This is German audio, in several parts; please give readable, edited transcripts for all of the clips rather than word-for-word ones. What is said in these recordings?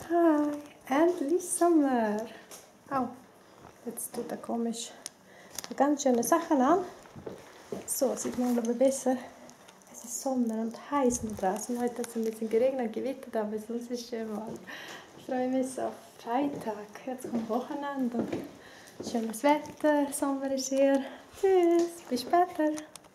Hi, endlich Sommer. Au, jetzt tut er komisch ganz schöne Sachen an. So sieht man aber besser. Es ist Sommer und heiß noch draußen. Heute hat es ein bisschen geregnet, gewittert, aber sonst ist es schön warm. Ich freue mich auf Freitag. Jetzt kommt Wochenende und schönes Wetter. Sommer ist hier. Tschüss, bis später.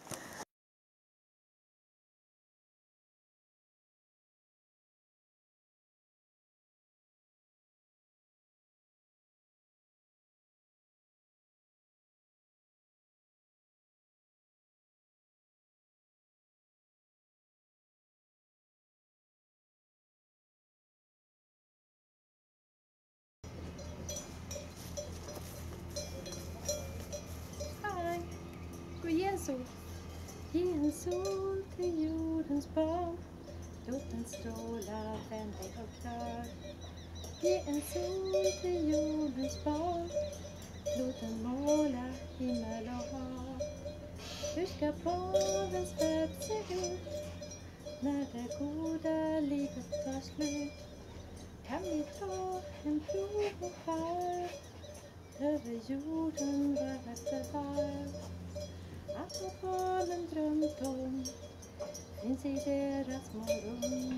Hi, god Jesu. Ge en sol till jordens barn. Låt den stråla vänlig och klar. Ge en sol till jordens barn. Låt den måla himmel och hav. Hur ska påvens färd se ut när det goda livet tar slut? Kan vi ta en prov och färd över jorden varv efter varv? Att vad barnen drömt om finns i deras morgon.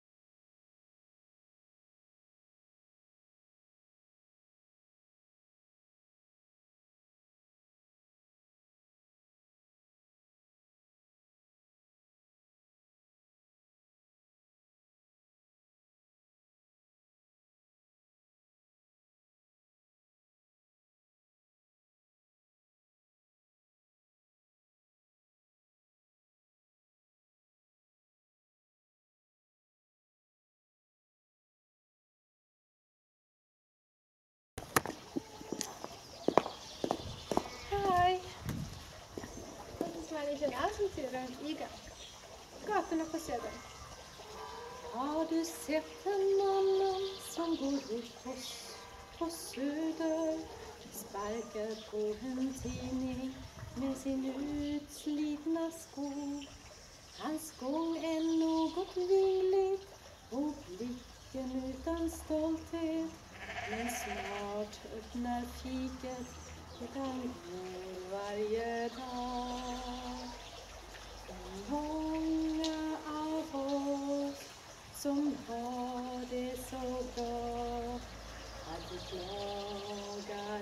Hi! Das ist meine liten äventyr i gatorna på Söder. Har du sett en mannen som går ut på Söder? Sparkar på en tidning med sin utslitna sko. Hans gång är något vingligt och blicken utan stolthet. Men snart öppnar fiket och han går varje dag. Och många av oss som har det så bra att vi klagar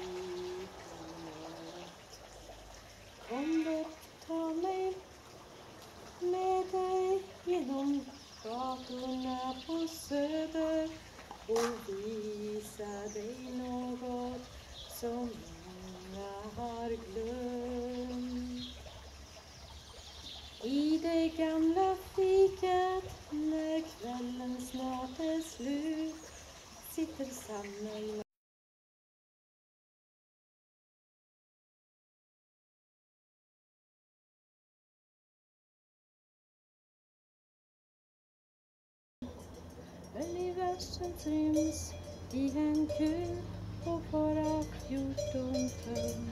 hitåt. Kom då, ta mig med dig genom gatorna på Söder och visa dig något som många har glömt. I det gamla fiket när kvällen snart är slut sitter Samuel. Universum ryms i en kub och bara 14 tum.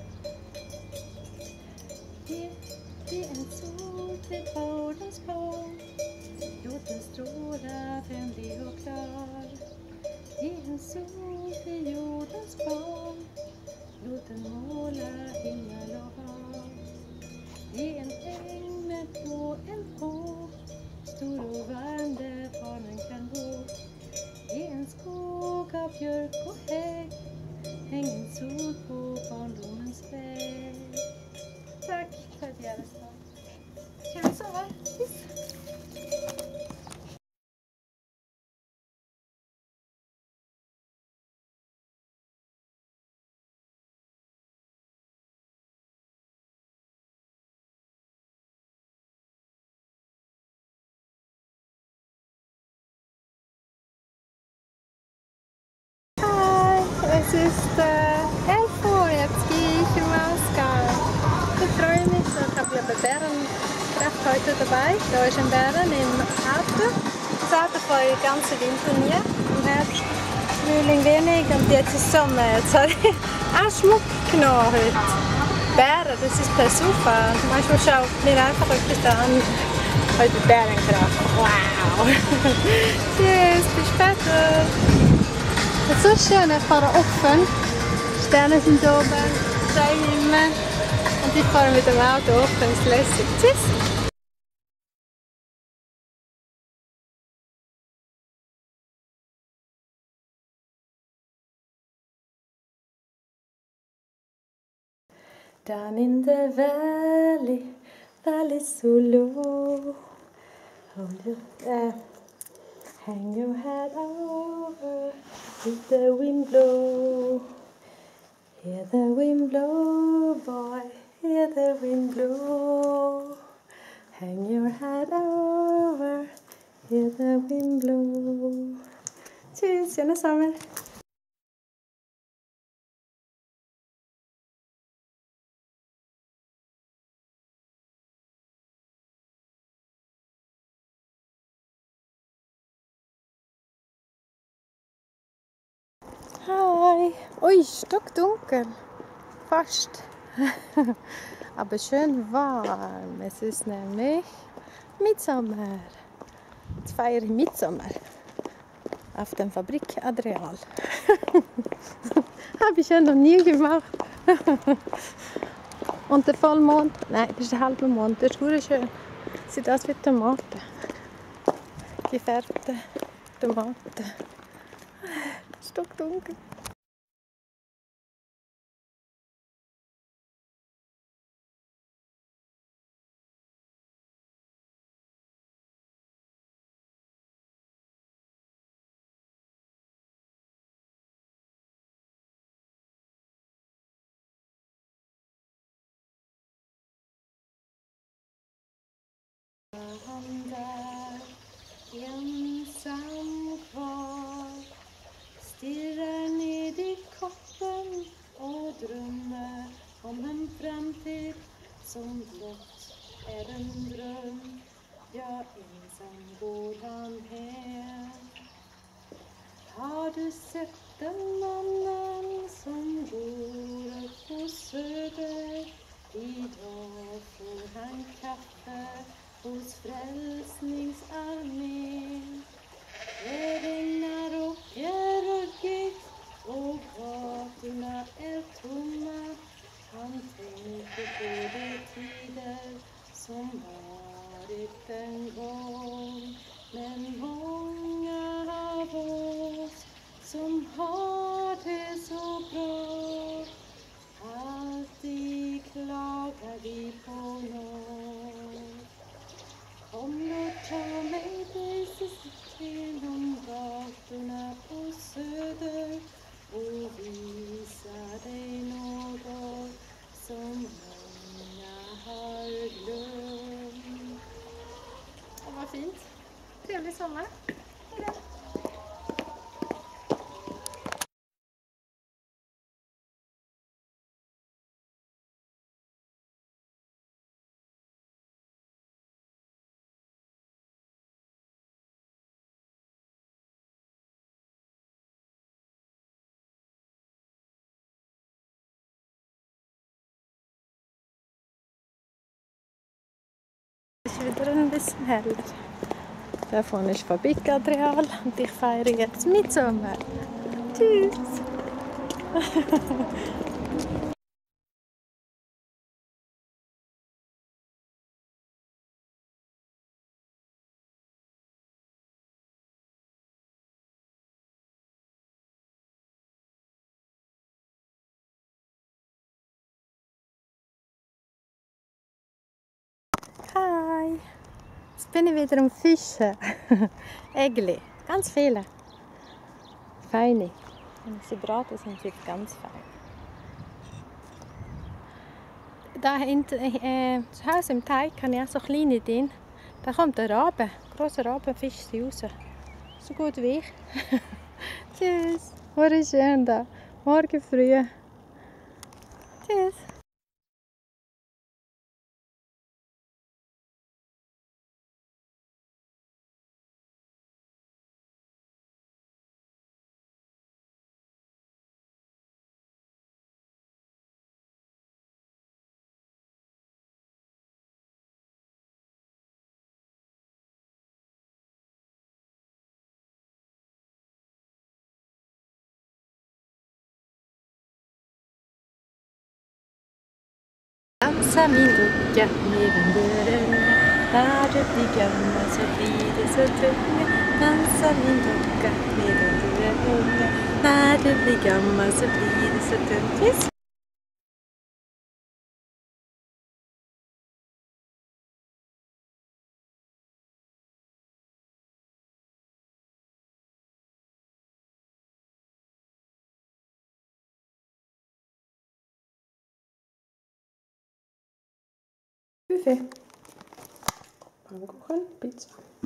Ge en sol till jordens barn. Låt den stråla vänlig och klar. Ge en sol till jordens barn. Låt den måla himmel och hav. Ge en äng med på en å. Stor och varm där barnen kan bo. Ge en skog av björk och hägg. Häng en sol på barndomens väg. Tack för att jag lyssnade. Kan vi sova? Es ist 11 Uhr, jetzt gehe ich in Moskau. Ich freue mich, ich habe ja bei Bärentreff heute dabei. Da ist ein Bären im Auto. Das Auto fahre ich den ganzen Winter nie. Im Herbst, Frühling wenig und jetzt ist Sommer. Jetzt habe ich auch Schmuck genommen heute. Bären, das ist per Zufall. Manchmal schaut mir einfach etwas an. Heute Bärenkraft. Wow! Tschüss, bis später! Es ist so schön, ich fahre offen. Die Sterne sind oben, drei Himmel. Und ich fahre mit dem Auto offen, ist lässig. Tschüss! Down in the valley, valley so low. Hold your, hang your head over, let the wind blow. Hear the wind blow, boy, hear the wind blow. Hang your head over, hear the wind blow. Tschüss, schönen Sommer. Hi. Ui, stockdunkel. Fast. Aber schön warm. Es ist nämlich Mitsommer. Jetzt feiere ich Mitsommer auf dem Fabrikareal. Habe ich ja noch nie gemacht. Und der Vollmond, nein, das ist der halbe Mond, das ist sehr schön. Sieht aus wie Tomaten. Gefärbte Tomaten. Stockdunkel. Han där ensam kvar stirrar ned i koppen och drömmer om en framtid som blott är en dröm. Ja, ensam går han hem. Har du sett den mannen som går upp på Söder? Idag får han kaffe hos Frälsningsarmén. Det regnar och är ruggigt och gatorna är tomma. Han tänker på de tider som varit en gång. Men många av oss som har det så bra, alltid klagar vi på något. Kom då, ta mig precis genom gatorna på Söder och visa dig något som många har glömt. Och vad fint. Trevlig sommar. Hejdå. Es ist wieder ein bisschen heller. Da vorne ist Fabrikareal und ich feiere jetzt Mitsommer. Tschüss! Hi! Jetzt bin ich wieder am Fischen. Egli, ganz viele. Feine. Wenn ich sie brate, sind sie ganz fein. Da hinten, zu Hause im Teich habe ich auch so kleine drin. Da kommt ein Rabe, ein grosser Rabe, fischt sie raus. So gut wie ich. Tschüss, war schön da. Morgen früh. Tschüss. Danza minducchia, mi renderella, padre di gamma, sorride, sottegna, danza minducchia, mi renderella, padre di gamma, sorride, sottegna. Buffet. Pfannkuchen, Pizza.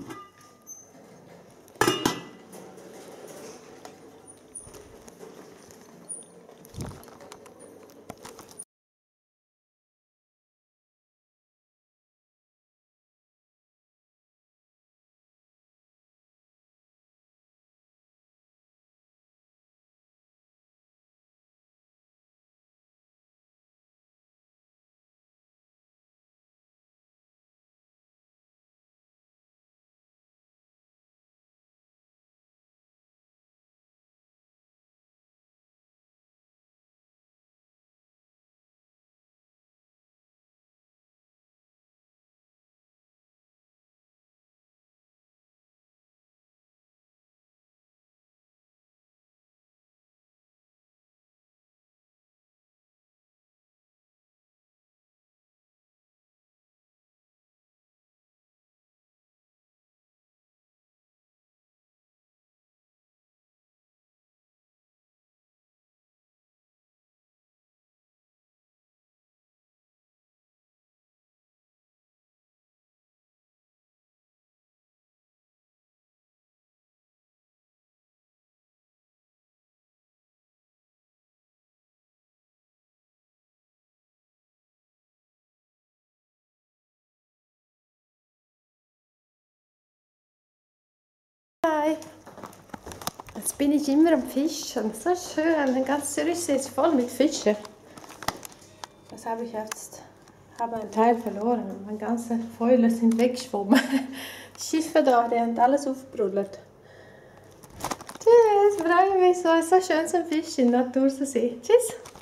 Hi. Jetzt bin ich immer am Fischen. So schön. Der ganze Zürichsee ist voll mit Fischen. Das habe ich jetzt. Habe einen Teil verloren. Meine ganzen Fäule sind weggeschwommen. Die Schiffe da, die haben alles aufgebrüllt. Tschüss, freue mich so schön zum Fischen in der Natursee. Tschüss.